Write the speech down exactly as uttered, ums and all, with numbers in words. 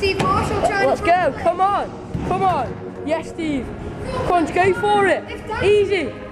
Steve Marshall trying Let's to go. Come on. Come on. Yes, Steve. Come on, go for it. Easy.